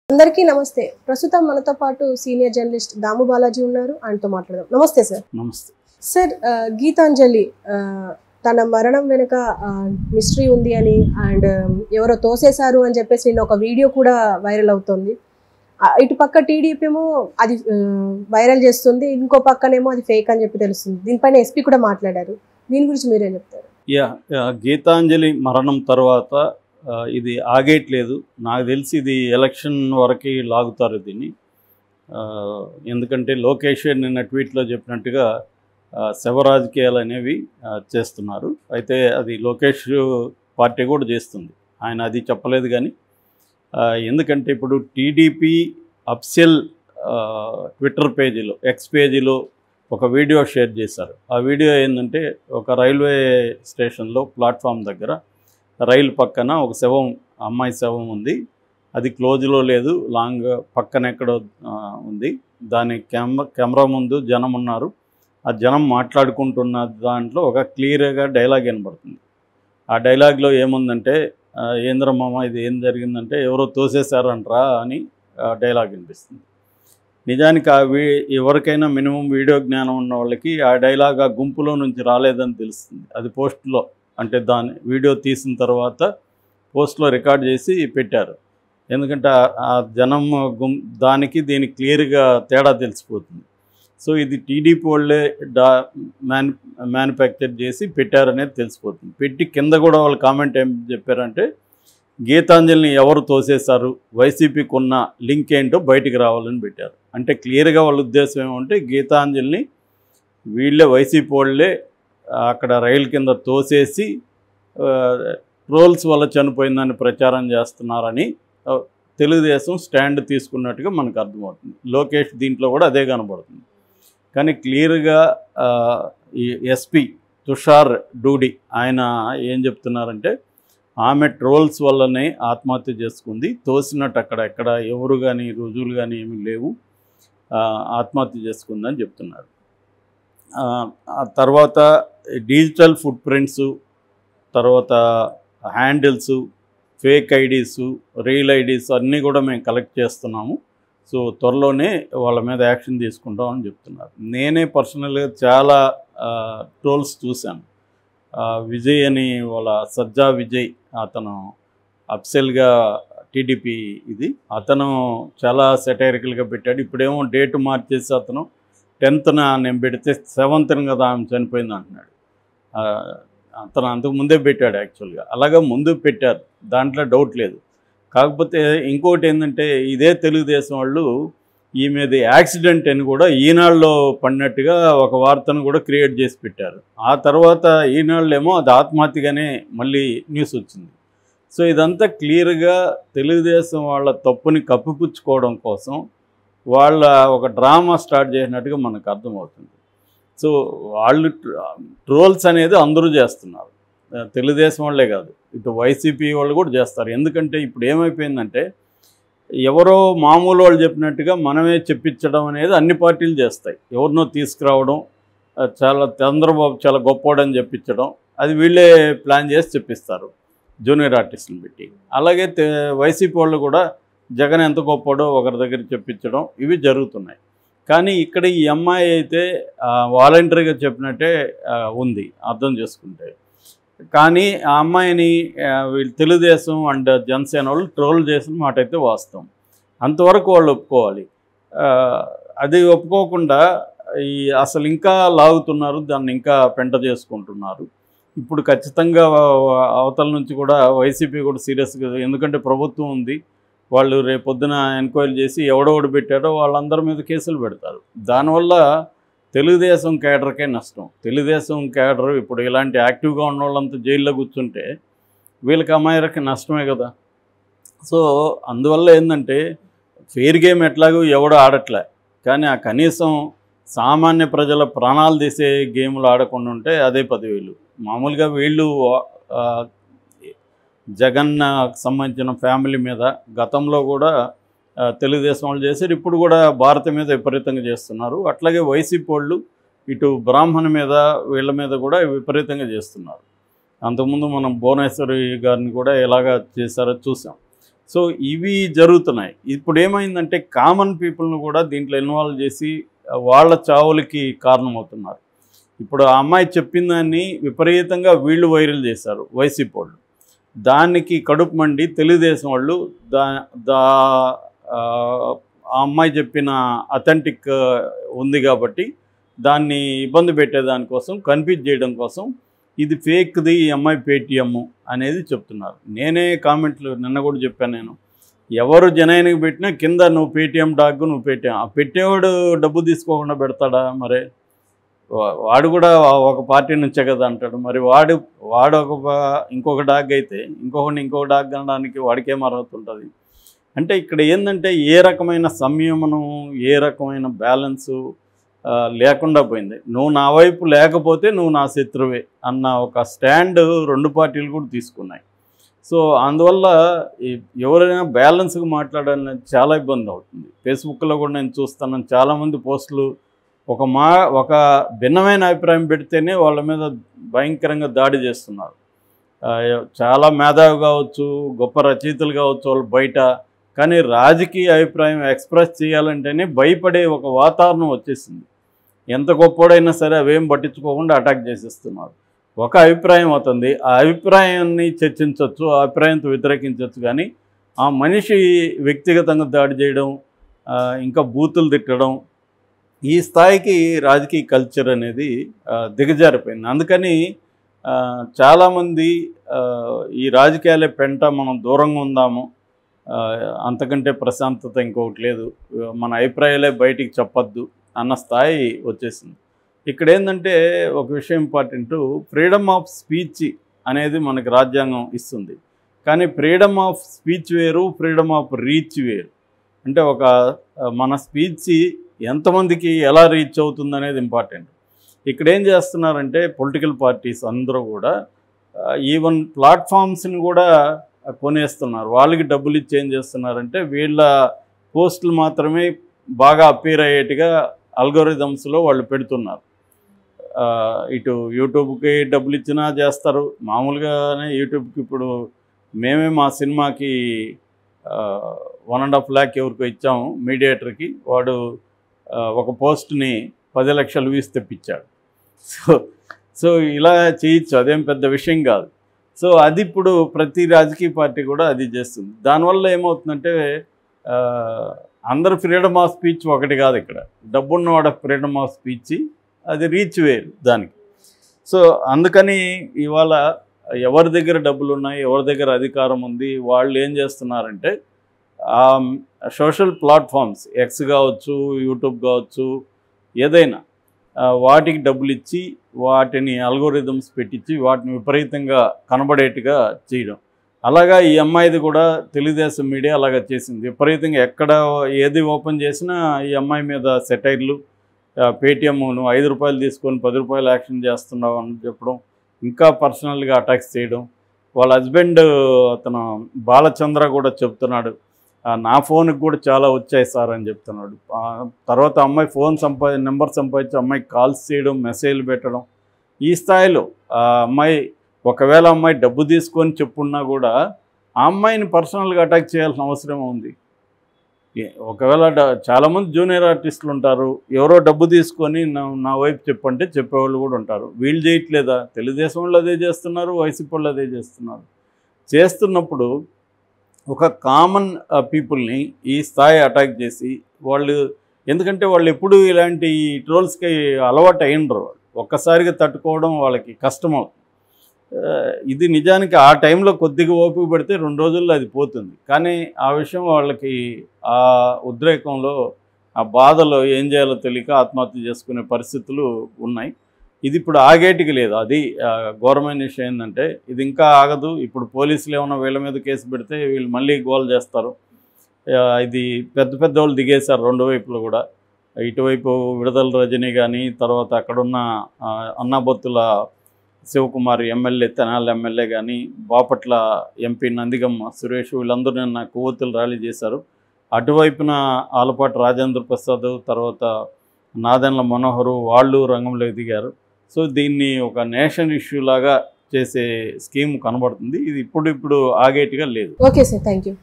అందరికీ నమస్తే. ప్రస్తుతం మనతో పాటు సీనియర్ జర్నలిస్ట్ దాము బాలాజీ ఉన్నారు. ఆయనతో మాట్లాడదాం. నమస్తే సార్. నమస్తే సార్, గీతాంజలి తన మరణం వెనుక మిస్టరీ ఉంది అని అండ్ ఎవరో తోసేశారు అని చెప్పేసి నిన్న ఒక వీడియో కూడా వైరల్ అవుతుంది. ఇటు పక్క టీడీపీ ఏమో అది వైరల్ చేస్తుంది, ఇంకో పక్కనేమో అది ఫేక్ అని చెప్పి తెలుస్తుంది. దీనిపైన ఎస్పీ కూడా మాట్లాడారు. దీని గురించి మీరేం చెప్తారు? గీతాంజలి మరణం తర్వాత ఇది ఆగేయట్లేదు. నాకు తెలిసి ఇది ఎలక్షన్ వరకు లాగుతారు దీన్ని. ఎందుకంటే లోకేష్ నిన్న ట్వీట్లో చెప్పినట్టుగా శవ రాజకీయాలు అనేవి చేస్తున్నారు. అయితే అది లోకేష్ పార్టీ కూడా చేస్తుంది, ఆయన అది చెప్పలేదు. కానీ ఎందుకంటే ఇప్పుడు టీడీపీ అఫిషియల్ ట్విట్టర్ పేజీలో, ఎక్స్ పేజీలో ఒక వీడియో షేర్ చేశారు. ఆ వీడియో ఏంటంటే ఒక రైల్వే స్టేషన్లో ప్లాట్ఫామ్ దగ్గర రైలు పక్కన ఒక శవం, అమ్మాయి శవం ఉంది. అది క్లోజ్లో లేదు, లాంగ్ పక్కన ఎక్కడో ఉంది. దాని కెమెరా ముందు జనం ఉన్నారు. ఆ జనం మాట్లాడుకుంటున్న దాంట్లో ఒక క్లియర్గా డైలాగ్ వినబడుతుంది. ఆ డైలాగ్లో ఏముందంటే, ఏంద్రమ్మ ఇది ఏం జరిగిందంటే ఎవరో తోసేశారంట్రా అని డైలాగ్ వినిపిస్తుంది. నిజానికి ఎవరికైనా మినిమం వీడియో జ్ఞానం ఉన్న వాళ్ళకి ఆ డైలాగ్ ఆ గుంపులో నుంచి రాలేదని తెలుస్తుంది. అది పోస్ట్లో, అంటే దాని వీడియో తీసిన తర్వాత పోస్ట్లో రికార్డ్ చేసి పెట్టారు. ఎందుకంటే ఆ జనం దానికి దీనికి క్లియర్గా తేడా తెలిసిపోతుంది. సో ఇది టీడీపీ వాళ్ళే మ్యానుఫ్యాక్చర్ చేసి పెట్టారనేది తెలిసిపోతుంది. పెట్టి కింద కూడా వాళ్ళు కామెంట్ ఏం చెప్పారంటే, గీతాంజలిని ఎవరు తోసేశారు, వైసీపీకి ఉన్న లింక్ ఏంటో బయటికి రావాలని పెట్టారు. అంటే క్లియర్గా వాళ్ళ ఉద్దేశం ఏమంటే గీతాంజలిని వీళ్ళే, వైసీపీ వాళ్ళే అక్కడ రైలు కింద తోసేసి ట్రోల్స్ వల్ల చనిపోయిందని ప్రచారం చేస్తున్నారని తెలుగుదేశం స్టాండ్ తీసుకున్నట్టుగా మనకు అర్థమవుతుంది. లోకేష్ దీంట్లో కూడా అదే కనబడుతుంది. కానీ క్లియర్గా ఈ ఎస్పీ తుషార్ డూడి ఆయన ఏం చెప్తున్నారంటే, ఆమె ట్రోల్స్ వల్లనే ఆత్మహత్య చేసుకుంది, తోసినట్టు ఎక్కడ ఎవరు కానీ రుజువులు కానీ ఏమీ లేవు, ఆత్మహత్య చేసుకుందని చెప్తున్నారు. ఆ తర్వాత డిజిటల్ ఫుట్ ప్రింట్స్, తర్వాత handles, fake IDs, real IDs అన్నీ కూడా మేము కలెక్ట్ చేస్తున్నాము. సో త్వరలోనే వాళ్ళ మీద యాక్షన్ తీసుకుంటామని చెప్తున్నారు. నేనే పర్సనల్గా చాలా ట్రోల్స్ చూశాను. విజయ్ అని వాళ్ళ సజ్జా విజయ్, అతను అఫిషియల్గా టీడీపీ ఇది, అతను చాలా సెటైరికల్గా పెట్టాడు. ఇప్పుడేమో డేట్ మార్చేసి అతను 10th నేను పెడితే 7th కదా ఆమె చనిపోయింది అంటున్నాడు. అతను అంతకు ముందే పెట్టాడు యాక్చువల్గా. అలాగా ముందు పెట్టారు, దాంట్లో డౌట్ లేదు. కాకపోతే ఇంకోటి ఏంటంటే, ఇదే తెలుగుదేశం వాళ్ళు ఈమెది యాక్సిడెంట్ అని కూడా ఈనాడులో పడినట్టుగా ఒక వార్తను కూడా క్రియేట్ చేసి పెట్టారు. ఆ తర్వాత ఈనాడులేమో అది ఆత్మహత్యగానే మళ్ళీ న్యూస్ వచ్చింది. సో ఇదంతా క్లియర్గా తెలుగుదేశం వాళ్ళ తప్పుని కప్పిపుచ్చుకోవడం కోసం వాళ్ళ ఒక డ్రామా స్టార్ట్ చేసినట్టుగా మనకు అర్థమవుతుంది. సో వాళ్ళు ట్రోల్స్ అనేది అందరూ చేస్తున్నారు, తెలుగుదేశం వాళ్ళే కాదు, ఇటు వైసీపీ వాళ్ళు కూడా చేస్తారు. ఎందుకంటే ఇప్పుడు ఏమైపోయిందంటే, ఎవరో మామూలు వాళ్ళు చెప్పినట్టుగా మనమే చెప్పించడం అనేది అన్ని పార్టీలు చేస్తాయి. ఎవరినో తీసుకురావడం, చంద్రబాబు చాలా గొప్పవాడని చెప్పించడం, అది వీళ్ళే ప్లాన్ చేసి చెప్పిస్తారు జూనియర్ ఆర్టిస్టులను పెట్టి. అలాగే వైసీపీ వాళ్ళు కూడా జగన్ ఎంత గొప్పవాడో ఒకరి దగ్గర చెప్పించడం, ఇవి జరుగుతున్నాయి. కానీ ఇక్కడ ఈ అమ్మాయి అయితే వాలంటరీగా చెప్పినట్టే ఉంది అర్థం చేసుకుంటే. కానీ ఆ అమ్మాయిని వీళ్ళు తెలుగుదేశం అండ్ జనసేన వాళ్ళు ట్రోల్ చేసిన మాట అయితే వాస్తవం. అంతవరకు వాళ్ళు ఒప్పుకోవాలి. అది ఒప్పుకోకుండా అసలు ఇంకా లాగుతున్నారు, దాన్ని ఇంకా పెంట చేసుకుంటున్నారు. ఇప్పుడు ఖచ్చితంగా అవతల నుంచి కూడా వైసీపీ కూడా సీరియస్గా, ఎందుకంటే ప్రభుత్వం ఉంది, వాళ్ళు రేపొద్దున ఎంక్వైరీ చేసి ఎవడోడు పెట్టాడో వాళ్ళందరి మీద కేసులు పెడతారు. దానివల్ల తెలుగుదేశం క్యాడర్కే నష్టం. తెలుగుదేశం క్యాడర్ ఇప్పుడు ఇలాంటి యాక్టివ్గా ఉన్న వాళ్ళంతా జైల్లో కూర్చుంటే వీళ్ళకి అమ్మాయిలకి నష్టమే కదా. సో అందువల్ల ఏంటంటే, ఫెయిర్ గేమ్ ఎట్లాగో ఎవడో ఆడట్లే, కానీ ఆ కనీసం సామాన్య ప్రజల ప్రాణాలు తీసే గేములు ఆడకుండా ఉంటే అదే 10,000. మామూలుగా వీళ్ళు జగన్ సంబంధించిన ఫ్యామిలీ మీద గతంలో కూడా తెలుగుదేశం వాళ్ళు చేశారు, ఇప్పుడు కూడా భారత మీద విపరీతంగా చేస్తున్నారు. అట్లాగే వైసీపీ వాళ్ళు ఇటు బ్రాహ్మణ మీద వీళ్ళ మీద కూడా విపరీతంగా చేస్తున్నారు. అంతకుముందు మనం భువనేశ్వరి గారిని కూడా ఎలాగా చేశారో చూసాం. సో ఇవి జరుగుతున్నాయి. ఇప్పుడు ఏమైందంటే కామన్ పీపుల్ని కూడా దీంట్లో ఇన్వాల్వ్ చేసి వాళ్ళ చావులకి కారణమవుతున్నారు. ఇప్పుడు ఆ అమ్మాయి చెప్పిన దాన్ని విపరీతంగా వీళ్ళు వైరల్ చేశారు వైసీపీ వాళ్ళు. దానికి కడుపు మండి తెలుగుదేశం వాళ్ళు ఆ అమ్మాయి చెప్పిన అథెంటిక్ ఉంది కాబట్టి దాన్ని ఇబ్బంది పెట్టేదానికోసం కన్ఫ్యూజ్ చేయడం కోసం ఇది ఫేక్ది, ఈ అమ్మాయి పేటీఎం అనేది చెప్తున్నారు. నేనే కామెంట్లు నిన్న కూడా చెప్పాను, నేను ఎవరు జనానికి పెట్టినా కింద నువ్వు పేటీఎం డాగ్, నువ్వు పేటీఎం. ఆ పెట్టేవాడు డబ్బు తీసుకోకుండా పెడతాడా? మరి వాడు కూడా ఒక పార్టీ నుంచే కదా అంటాడు. మరి వాడు ఇంకొక డాగ్ అయితే ఇంకొక డాగ్ అనడానికి వాడికేం అర్హత ఉంటుంది? అంటే ఇక్కడ ఏంటంటే ఏ రకమైన సంయమనం, ఏ రకమైన బ్యాలెన్సు లేకుండా పోయింది. నువ్వు నా వైపు లేకపోతే నువ్వు నా శత్రువే అన్న ఒక స్టాండ్ రెండు పార్టీలు కూడా తీసుకున్నాయి. సో అందువల్ల ఎవరైనా బ్యాలెన్స్గా మాట్లాడాలని చాలా ఇబ్బంది అవుతుంది. ఫేస్బుక్లో కూడా నేను చూస్తున్నాను, చాలామంది పోస్టులు ఒక భిన్నమైన అభిప్రాయం పెడితేనే వాళ్ళ మీద భయంకరంగా దాడి చేస్తున్నారు. చాలా మేధావి కావచ్చు, గొప్ప రచయితలు కావచ్చు వాళ్ళు బయట, కానీ రాజకీయ అభిప్రాయం ఎక్స్ప్రెస్ చేయాలంటేనే భయపడే ఒక వాతావరణం వచ్చేసింది. ఎంత గొప్పోడైనా సరే అవేం పట్టించుకోకుండా అటాక్ చేసేస్తున్నారు. ఒక అభిప్రాయం అవుతుంది, ఆ అభిప్రాయాన్ని చర్చించవచ్చు, ఆ అభిప్రాయంతో వ్యతిరేకించవచ్చు, కానీ ఆ మనిషి వ్యక్తిగతంగా దాడి చేయడం, ఇంకా బూతులు తిట్టడం, ఈ స్థాయికి రాజకీయ కల్చర్ అనేది దిగజారిపోయింది. అందుకని చాలామంది ఈ రాజకీయాలే పెంట, మనం దూరంగా ఉందాము, అంతకంటే ప్రశాంతత ఇంకొకటి లేదు, మన అభిప్రాయాలే బయటికి చెప్పొద్దు అన్న స్థాయి వచ్చేసింది. ఇక్కడ ఏంటంటే ఒక విషయం ఇంపార్టెంటు, ఫ్రీడమ్ ఆఫ్ స్పీచ్ అనేది మనకి రాజ్యాంగం ఇస్తుంది. కానీ ఫ్రీడమ్ ఆఫ్ స్పీచ్ వేరు, ఫ్రీడమ్ ఆఫ్ రీచ్ వేరు. అంటే మన స్పీచ్ ఎంతమందికి ఎలా రీచ్ అవుతుంది అనేది ఇంపార్టెంట్. ఇక్కడ ఏం చేస్తున్నారంటే పొలిటికల్ పార్టీస్ అందరూ కూడా ఈవెన్ ప్లాట్ఫామ్స్ని కూడా కొనేస్తున్నారు. వాళ్ళకి డబ్బులు ఇచ్చి ఏం చేస్తున్నారంటే వీళ్ళ పోస్టులు మాత్రమే బాగా అపీర్ అయ్యేట్టుగా అల్గోరిథమ్స్లో వాళ్ళు పెడుతున్నారు. ఇటు యూట్యూబ్కి డబ్బులు ఇచ్చినా చేస్తారు, మామూలుగానే యూట్యూబ్కి ఇప్పుడు మేమే మా సినిమాకి 1.5 lakh ఎవరికో ఇచ్చాము మీడియేటర్కి, వాడు ఒక పోస్ట్ని 10 లక్షల వ్యూస్ తెప్పించాడు. సో ఇలా చేయొచ్చు, అదేం పెద్ద విషయం కాదు. సో అది ఇప్పుడు ప్రతి రాజకీయ పార్టీ కూడా అది చేస్తుంది. దానివల్ల ఏమవుతుందంటే అందరు ఫ్రీడమ్ ఆఫ్ స్పీచ్ ఒకటి కాదు, ఇక్కడ డబ్బున్నవాడ ఫ్రీడమ్ ఆఫ్ స్పీచ్, అది రీచ్ వేరు దానికి. సో అందుకని ఇవాళ ఎవరి దగ్గర డబ్బులు ఉన్నాయి, ఎవరి దగ్గర అధికారం ఉంది, వాళ్ళు ఏం చేస్తున్నారంటే సోషల్ ప్లాట్ఫామ్స్ ఎక్స్ కావచ్చు, యూట్యూబ్ కావచ్చు, ఏదైనా వాటికి డబ్బులు ఇచ్చి వాటిని అల్గోరిథమ్స్ పెట్టించి వాటిని విపరీతంగా కనబడేట్టుగా చేయడం. అలాగా ఈ అమ్మాయిది కూడా తెలుగుదేశం మీడియా అలాగా చేసింది. విపరీతంగా ఎక్కడ ఏది ఓపెన్ చేసినా ఈ అమ్మాయి మీద సెటైర్లు, పేటీఎం నువ్వు 5 రూపాయలు తీసుకొని 10 రూపాయలు యాక్షన్ చేస్తున్నావు అని చెప్పడం, ఇంకా పర్సనల్గా అటాక్స్ చేయడం. వాళ్ళ హస్బెండ్ అతను బాలచంద్ర కూడా చెప్తున్నాడు, నా ఫోన్కి కూడా చాలా వచ్చాయి సార్ అని చెప్తున్నాడు. తర్వాత అమ్మాయి ఫోన్ నెంబర్ సంపాదించి అమ్మాయికి కాల్స్ చేయడం, మెసేజ్లు పెట్టడం. ఈ స్థాయిలో అమ్మాయి ఒకవేళ అమ్మాయి డబ్బు తీసుకొని చెప్పున్నా కూడా ఆ అమ్మాయిని పర్సనల్గా అటాక్ చేయాల్సిన అవసరం ఉంది. ఒకవేళ చాలామంది జూనియర్ ఆర్టిస్టులు ఉంటారు, ఎవరో డబ్బు తీసుకొని నా వైపు చెప్పంటే చెప్పేవాళ్ళు కూడా ఉంటారు. వీళ్ళు చేయట్లేదా? తెలుగుదేశం వాళ్ళు అదే చేస్తున్నారు, వైసీపీ వాళ్ళు అదే చేస్తున్నారు. చేస్తున్నప్పుడు ఒక కామన్ పీపుల్ని ఈ స్థాయి అటాక్ చేసి వాళ్ళు, ఎందుకంటే వాళ్ళు ఎప్పుడు ఇలాంటి ట్రోల్స్కి అలవాటు అయినరు, ఒక్కసారిగా తట్టుకోవడం వాళ్ళకి కష్టమవుతుంది. ఇది నిజానికి ఆ టైంలో కొద్దిగా ఓపిక పెడితే 2 రోజుల్లో అది పోతుంది. కానీ ఆ విషయం వాళ్ళకి ఆ ఉద్రేకంలో, ఆ బాధలో ఏం చేయాలో తెలియక ఆత్మహత్య చేసుకునే పరిస్థితులు ఉన్నాయి. ఇది ఇప్పుడు ఆగేటికి లేదు. అది ఘోరమైన విషయం ఏంటంటే ఇది ఇంకా ఆగదు. ఇప్పుడు పోలీసులు ఏమన్నా వీళ్ళ మీద కేసు పెడితే వీళ్ళు మళ్ళీ గోల్ చేస్తారు. ఇది పెద్ద వాళ్ళు దిగేశారు రెండు వైపులు కూడా. ఇటువైపు విడుదల రజనీ కానీ, తర్వాత అక్కడున్న అన్నాబొత్తుల శివకుమార్ ఎమ్మెల్యే, తెనాలి ఎమ్మెల్యే కానీ, బాపట్ల ఎంపీ నందిగమ్మ సురేష్, వీళ్ళందరూ నిన్న కొవ్వొత్తులు ర్యాలీ చేశారు. అటువైపున ఆలపాటి రాజేంద్ర ప్రసాద్, తర్వాత నాదెండ్ల మనోహరు, వాళ్ళు రంగంలోకి దిగారు. సో దీన్ని ఒక నేషన్ ఇష్యూ లాగా చేసే స్కీమ్ కనబడుతుంది. ఇది ఇప్పుడు ఆగేట్టుగా లేదు. Okay sir, thank you.